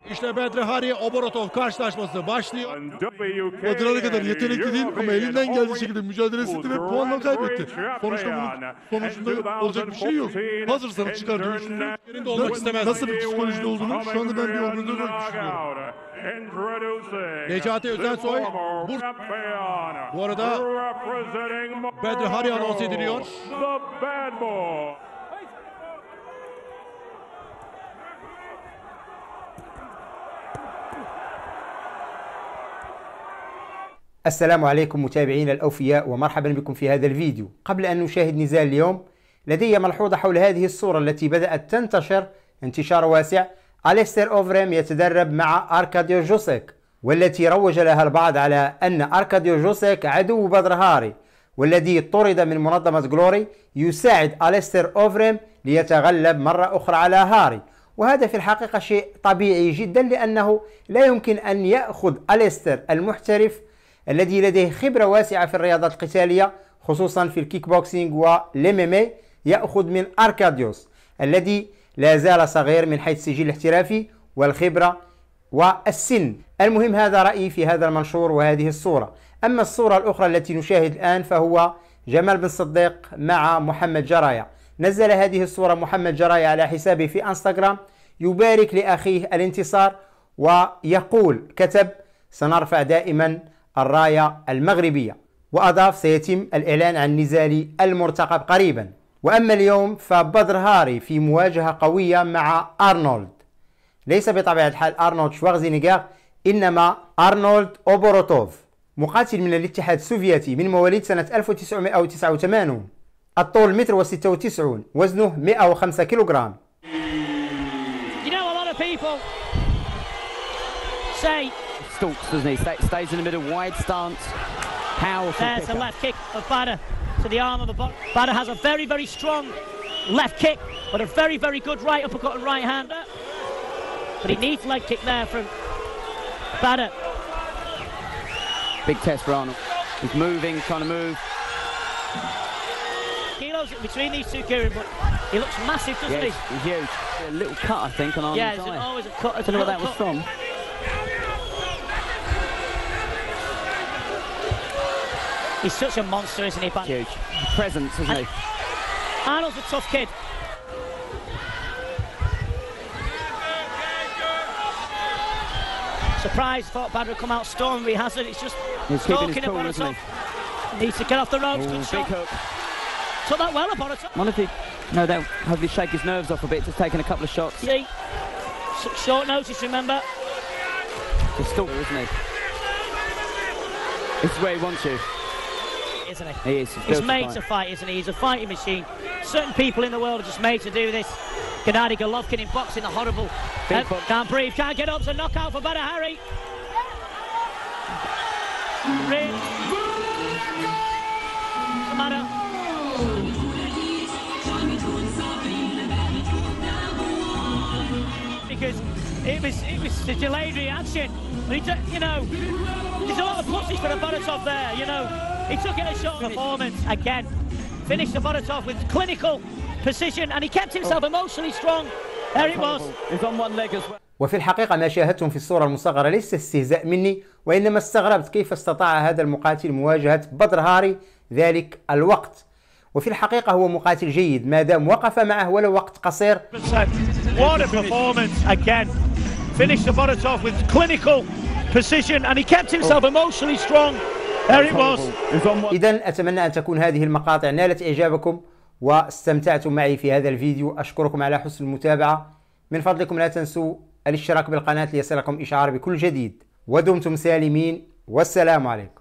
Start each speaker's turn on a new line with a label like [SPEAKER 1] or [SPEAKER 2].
[SPEAKER 1] İşte Badr Hari Oborotov karşılaşması başlıyor.
[SPEAKER 2] Badr Hari kadar yetenekli değil ama elinden geldiği şekilde mücadelesi etti ve puanla kaybetti. Sonuçta olacak bir şey yok. Hazırsanız çıkartığı üçlüğü.
[SPEAKER 1] Yerinde olmak istemez.
[SPEAKER 2] Nasıl bir psikolojide olduğunu şu anda ben bir organizör olarak düşünüyorum.
[SPEAKER 1] Necati Özensoy bu arada Badr Hari anons ediliyor.
[SPEAKER 3] السلام عليكم متابعينا الأوفياء ومرحبا بكم في هذا الفيديو. قبل أن نشاهد نزال اليوم لدي ملحوظة حول هذه الصورة التي بدأت تنتشر انتشار واسع. أليستر أوفريم يتدرب مع أركاديو جوسيك، والتي روج لها البعض على أن أركاديو جوسيك عدو بدر هاري، والذي طرد من منظمة جلوري يساعد أليستر أوفريم ليتغلب مرة أخرى على هاري. وهذا في الحقيقة شيء طبيعي جدا، لأنه لا يمكن أن يأخذ أليستر المحترف الذي لديه خبرة واسعة في الرياضات القتالية خصوصا في الكيك بوكسينج والام ام اي، يأخذ من أركاديوس الذي لا زال صغير من حيث السجل الاحترافي والخبرة والسن. المهم هذا رأيي في هذا المنشور وهذه الصورة. أما الصورة الأخرى التي نشاهد الآن فهو جمال بن صديق مع محمد جرايا. نزل هذه الصورة محمد جرايا على حسابه في انستغرام يبارك لأخيه الانتصار، ويقول كتب: سنرفع دائما الراية المغربية، وأضاف: سيتم الإعلان عن نزال المرتقب قريبا. وأما اليوم فبدر هاري في مواجهة قوية مع أرنولد، ليس بطبيعة الحال أرنولد شوارزنيغر، إنما أرنولد أوبوروتوف، مقاتل من الاتحاد السوفيتي من مواليد سنة 1989، الطول 1.96 متر، وزنه 105 كيلوغرام.
[SPEAKER 4] Stalks, doesn't he? Stays in the middle, wide stance, powerful.
[SPEAKER 5] There's a left kick of Badr to the arm of the box. Badr has a very, very strong left kick, but a very, very good right uppercut and right hander. But he needs leg kick there from Badr.
[SPEAKER 4] Big test for Arnold. He's moving, trying to move.
[SPEAKER 5] Kilos between these two, Kieran, but he looks massive, doesn't he?
[SPEAKER 4] He's huge. A little cut, I think, on Arnold's eye.
[SPEAKER 5] Yeah, there's always a cut.
[SPEAKER 4] I don't know what that was from.
[SPEAKER 5] He's such a monster, isn't he?
[SPEAKER 4] Huge presence, isn't he?
[SPEAKER 5] Arnold's a tough kid. Surprised, thought Badr would come out storming, but he hasn't. It's just stalking at Boratov. Needs to get off the ropes. Good shot.
[SPEAKER 4] Big hook.
[SPEAKER 5] Took that well at Boratov.
[SPEAKER 4] Wonder if he, no doubt, hopefully shake his nerves off a bit, just taking a couple of shots.
[SPEAKER 5] See, short notice, remember.
[SPEAKER 4] He's still, isn't he? This is where he wants you.
[SPEAKER 5] Isn't he?
[SPEAKER 4] He is.
[SPEAKER 5] He's made to fight, isn't he? He's a fighting machine. Certain people in the world are just made to do this. Gennady Golovkin in boxing, a horrible. Can't breathe, can't get up. It's a knockout for Badr Hari. What's the matter? Because it was a delayed reaction. But you know, there's a lot of pussies for the Boratov there, you know. He took it a short performance again. Finished the Boratov with clinical precision, and he kept himself emotionally strong. There it was.
[SPEAKER 4] He's on one leg as well.
[SPEAKER 3] وفي الحقيقة ما شاهدتم في الصورة المصغرة ليس استهزاء مني، وإنما استغربت كيف استطاع هذا المقاتل مواجهة بدر هاري ذلك الوقت. وفي الحقيقة هو مقاتل جيد ما دام وقف معه ولو وقت قصير.
[SPEAKER 5] What a performance again. Finished the Boratov with clinical precision, and he kept himself emotionally strong. There it was.
[SPEAKER 3] إذن أتمنى أن تكون هذه المقاطع نالت إعجابكم واستمتعتم معي في هذا الفيديو. أشكركم على حسن المتابعة. من فضلكم لا تنسوا الاشتراك بالقناة ليصلكم إشعار بكل جديد. ودمتم سالمين، والسلام عليكم.